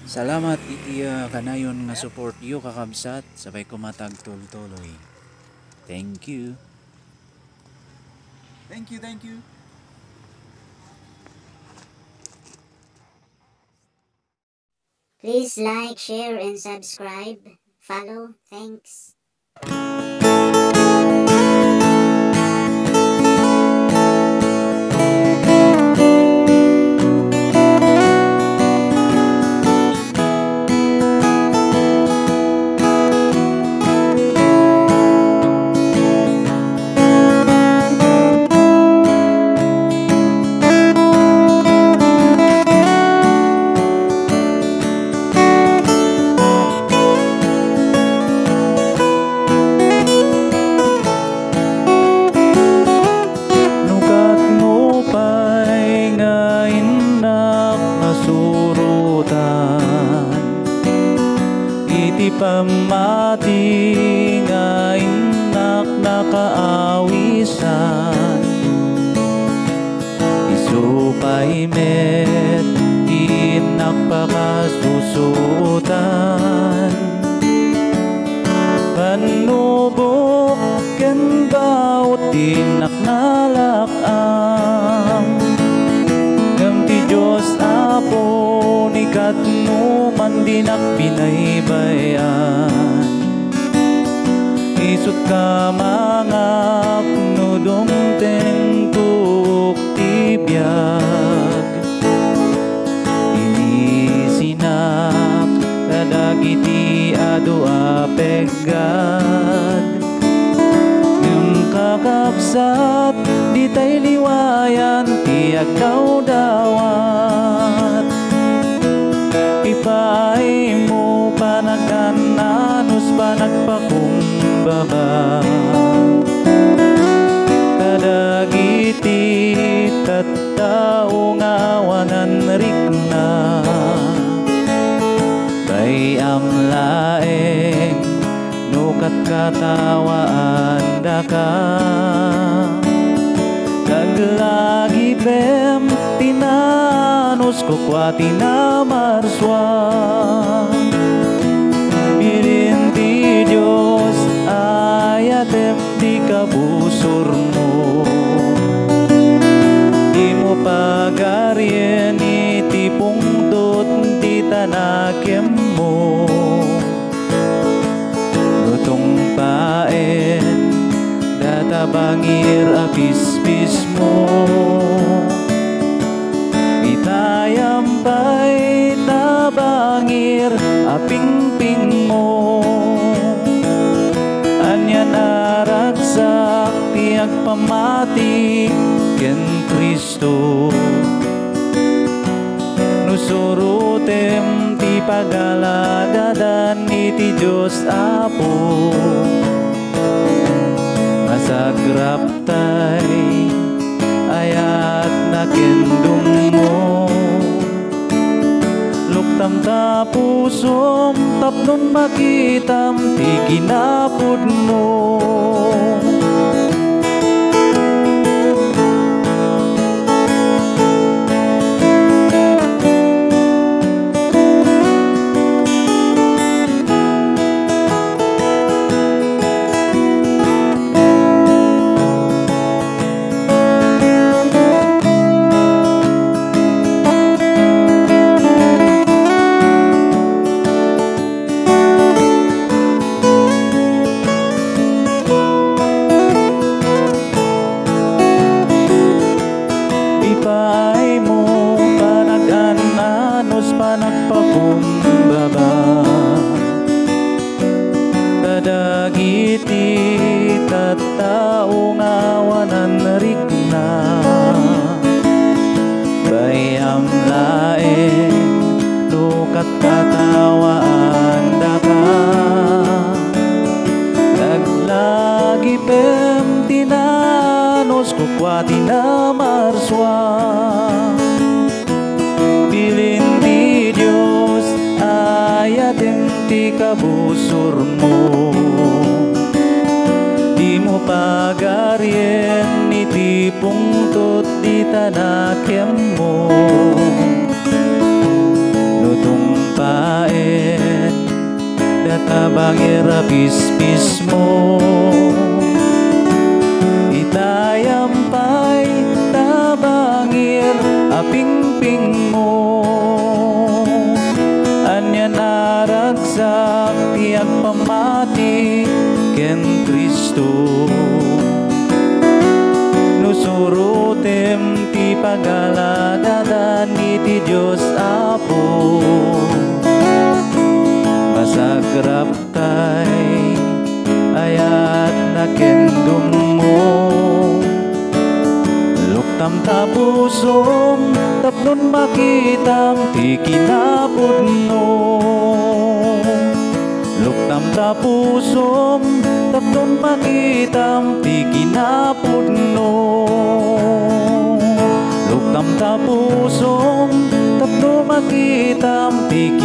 Salamat iti kanayon nga support yo kakabsat sabay kumatag tultuloy. Thank you. Thank you, thank you. Please like, share, and subscribe. Follow. Thanks. Nukat mo pa'y nga inak nasurutan, iti pamati nga inak nakaawisan, isu pa'y met inak pakasusutan, panubok ken baut inak nalakam, ngem ti Diyos Apo ni katno mandinak pinaybayan, isut ka mangap no dumteng tuk ti biag, inisinak kadagiti adu apegad, ngem kakabsat di tay liwayan ti agdaw dawat, ipay mo panagkananus panagpakumbaba, kadagiti tattao ngawanan rikna, bayam laeng nukat katawaan daka, kaglagi pem tinanus kukwati na marswa, bilin ti Diyos ayatem di kabusur mo, di mo pagaryen iti pungtot ti tanakem mo, lutong paen databangir apispis mo, itayam pa'y tabangir apingping mo, anyan aragsak tiag pamati ken Kristo, nusurutem ti pagalagadan iti Diyos Apo, masagraptay ayat na kendung mo, luktam ta pusom tapnon makitam ti ginapod mo. Ipay mo panag-ananos panagpakumbaba, kadagiti tattao ngawanan rikna, bayam laeng lukat katawaan daka, naglagi pem tinanos kukwati na marswa, bilin ti Diyos ayatem ti kabusur mo, di mo pagaryen iti pungtot di tanakem mo, lutong pa bangir apispis mo. Itayampay tabangir apingping mo. Anya naragsak tiyak pamati ken Kristo. Nusurutem ti pagaladadan iti Diyos Apo. Masagrap kay ayat na kendum mo. Luktam tapusom tapnon makitam ti kinapudno. Luktam tapusom tapnon makitam ti kinapudno. Luktam tapusom tapnon makitam ti